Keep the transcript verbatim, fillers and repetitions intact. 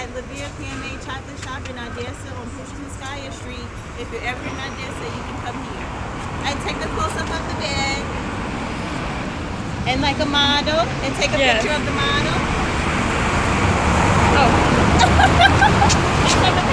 at Levere T I M E Chocolate Shop in ODESSA on Pushkin Street. If you're ever in ODESSA, you can come here. I take a close up of the bed and like a model and take a yes. picture of the model. Oh.